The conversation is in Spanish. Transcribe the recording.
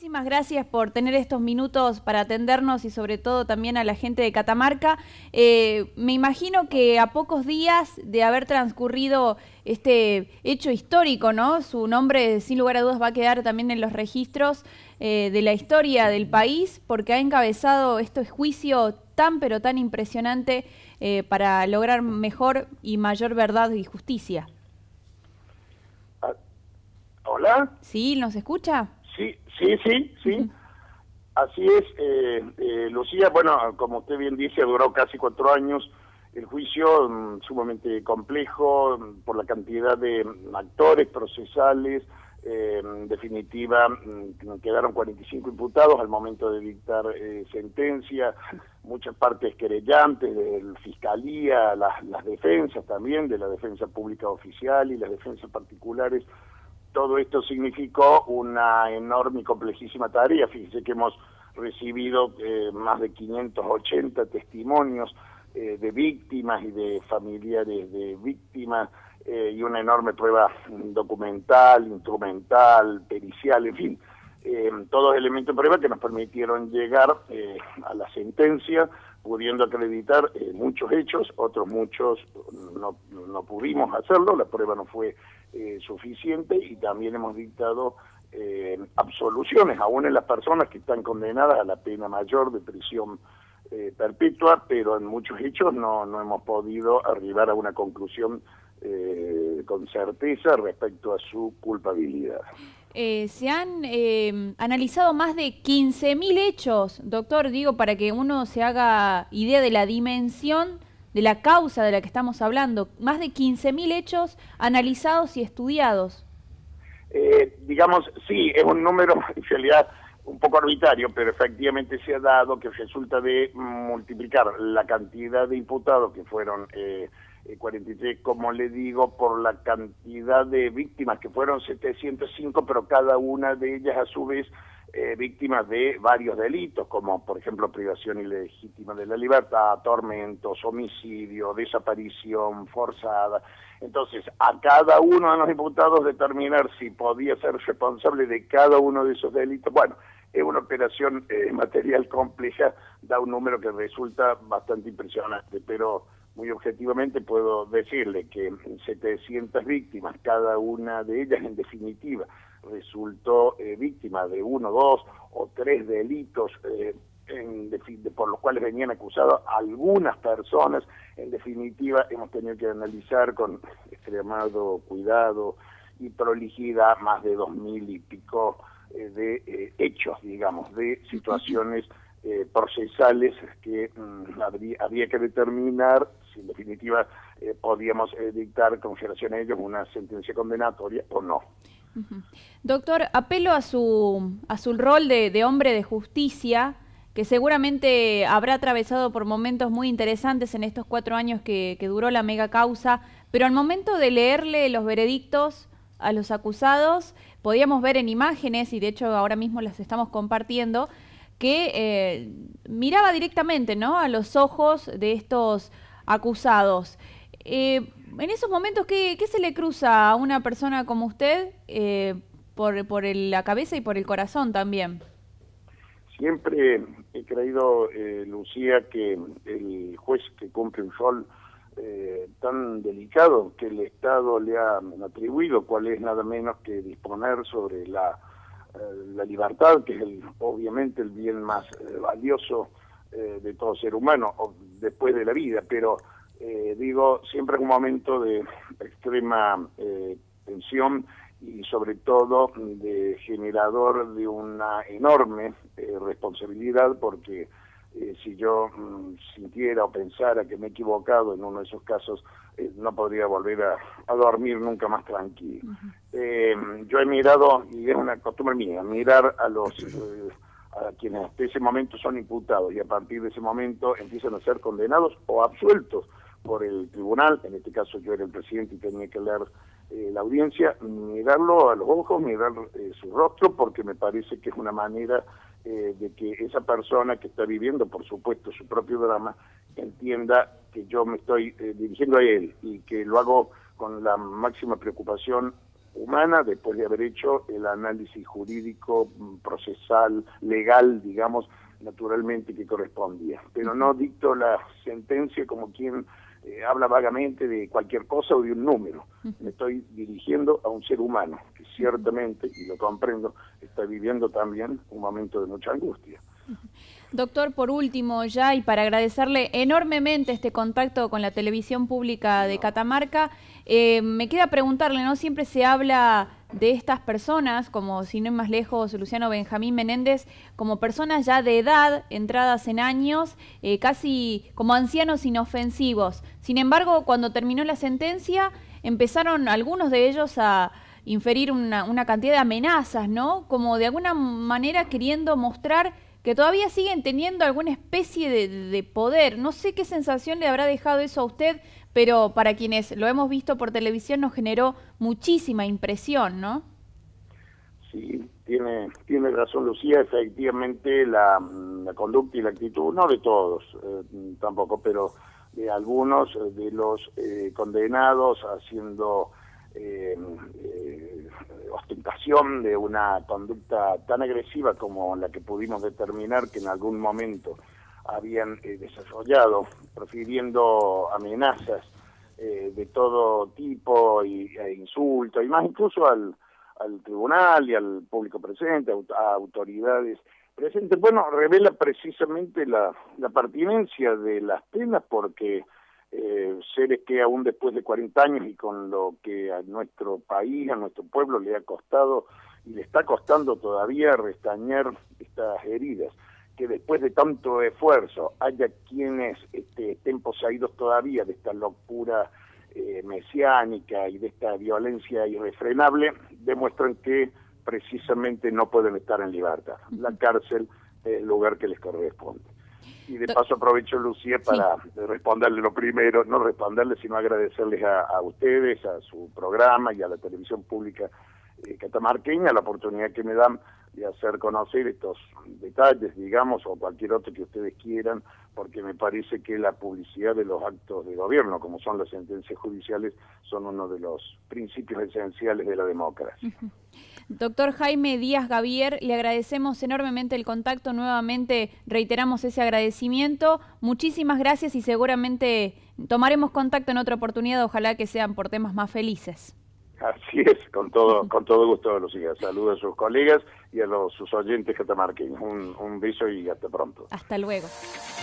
Muchísimas gracias por tener estos minutos para atendernos y sobre todo también a la gente de Catamarca. Me imagino que a pocos días de haber transcurrido este hecho histórico, ¿no? Su nombre sin lugar a dudas va a quedar también en los registros de la historia del país porque ha encabezado este juicio tan pero tan impresionante para lograr mejor y mayor verdad y justicia. ¿Hola? ¿Sí? ¿Nos escucha? Sí. Así es, Lucía. Bueno, como usted bien dice, duró casi 4 años el juicio, sumamente complejo por la cantidad de actores procesales. En definitiva, quedaron 45 imputados al momento de dictar sentencia, muchas partes querellantes de la Fiscalía, las defensas también, de la defensa pública oficial y las defensas particulares. Todo esto significó una enorme y complejísima tarea. Fíjese que hemos recibido más de 580 testimonios de víctimas y de familiares de víctimas, y una enorme prueba documental, instrumental, pericial, en fin, todos elementos de prueba que nos permitieron llegar a la sentencia, pudiendo acreditar muchos hechos, otros muchos no pudimos hacerlo, la prueba no fue suficiente, y también hemos dictado absoluciones, aún en las personas que están condenadas a la pena mayor de prisión perpetua, pero en muchos hechos no hemos podido arribar a una conclusión con certeza respecto a su culpabilidad. Se han analizado más de 15.000 hechos, doctor, digo, para que uno se haga idea de la dimensión de la causa de la que estamos hablando. Más de 15.000 hechos analizados y estudiados. Digamos, sí, es un número en realidad un poco arbitrario, pero efectivamente se ha dado que resulta de multiplicar la cantidad de imputados, que fueron 43, como le digo, por la cantidad de víctimas, que fueron 705, pero cada una de ellas a su vez víctimas de varios delitos, como por ejemplo privación ilegítima de la libertad, tormentos, homicidio, desaparición forzada. Entonces, a cada uno de los imputados determinar si podía ser responsable de cada uno de esos delitos, bueno, es una operación material compleja, da un número que resulta bastante impresionante, pero muy objetivamente puedo decirle que 700 víctimas, cada una de ellas en definitiva resultó víctima de 1, 2 o 3 delitos por los cuales venían acusadas algunas personas. En definitiva, hemos tenido que analizar con extremado cuidado y prolijidad más de 2.000 y pico de hechos, digamos, de situaciones procesales que había que determinar si en definitiva podíamos dictar con relación a ellos una sentencia condenatoria o no. Doctor, apelo a su rol de hombre de justicia, que seguramente habrá atravesado por momentos muy interesantes en estos 4 años que duró la mega causa, pero al momento de leerle los veredictos a los acusados, podíamos ver en imágenes, y de hecho ahora mismo las estamos compartiendo, que miraba directamente, ¿no?, a los ojos de estos acusados. En esos momentos, ¿qué se le cruza a una persona como usted por la cabeza y por el corazón también? Siempre he creído, Lucía, que el juez que cumple un rol tan delicado que el Estado le ha atribuido, cual es nada menos que disponer sobre la libertad, que es obviamente el bien más valioso de todo ser humano, después de la vida, pero digo, siempre es un momento de extrema tensión y sobre todo de generador de una enorme responsabilidad, porque si yo sintiera o pensara que me he equivocado en uno de esos casos, no podría volver a dormir nunca más tranquilo. Yo he mirado, y es una costumbre mía, mirar a quienes hasta ese momento son imputados y a partir de ese momento empiezan a ser condenados o absueltos por el tribunal. En este caso yo era el presidente y tenía que leer la audiencia, mirarlo a los ojos, mirar su rostro, porque me parece que es una manera de que esa persona que está viviendo, por supuesto, su propio drama, entienda que yo me estoy dirigiendo a él y que lo hago con la máxima preocupación humana después de haber hecho el análisis jurídico, procesal, legal, digamos, naturalmente que correspondía. Pero no dicto la sentencia como quien habla vagamente de cualquier cosa o de un número. Me estoy dirigiendo a un ser humano que ciertamente, y lo comprendo, está viviendo también un momento de mucha angustia. Doctor, por último ya, y para agradecerle enormemente este contacto con la televisión pública de Catamarca, me queda preguntarle, ¿no? Siempre se habla de estas personas, como si no es más lejos Luciano Benjamín Menéndez, como personas ya de edad, entradas en años, casi como ancianos inofensivos. Sin embargo, cuando terminó la sentencia, empezaron algunos de ellos a inferir una cantidad de amenazas, ¿no? Como de alguna manera queriendo mostrar que todavía siguen teniendo alguna especie de poder. No sé qué sensación le habrá dejado eso a usted, pero para quienes lo hemos visto por televisión nos generó muchísima impresión, ¿no? Sí, tiene razón Lucía, efectivamente la conducta y la actitud, no de todos tampoco, pero de algunos de los condenados haciendo ostentación de una conducta tan agresiva como la que pudimos determinar que en algún momento habían desarrollado, profiriendo amenazas de todo tipo e insultos, y más incluso al tribunal y al público presente, a autoridades presentes. Bueno, revela precisamente la pertinencia de las penas, porque seres que aún después de 40 años y con lo que a nuestro país, a nuestro pueblo le ha costado y le está costando todavía restañar estas heridas, que después de tanto esfuerzo haya quienes estén poseídos todavía de esta locura mesiánica y de esta violencia irrefrenable, demuestran que precisamente no pueden estar en libertad. La cárcel es el lugar que les corresponde. Y de paso aprovecho, Lucía, para responderle lo primero, no responderle, sino agradecerles a ustedes, a su programa y a la televisión pública catamarqueña la oportunidad que me dan de hacer conocer estos detalles, digamos, o cualquier otro que ustedes quieran, porque me parece que la publicidad de los actos de gobierno, como son las sentencias judiciales, son uno de los principios esenciales de la democracia. Doctor Jaime Díaz Gavier, le agradecemos enormemente el contacto, nuevamente reiteramos ese agradecimiento. Muchísimas gracias y seguramente tomaremos contacto en otra oportunidad, ojalá que sean por temas más felices. Así es, con todo gusto, Lucía. Saludos a sus colegas y a sus oyentes catamarqueños. Un beso y hasta pronto. Hasta luego.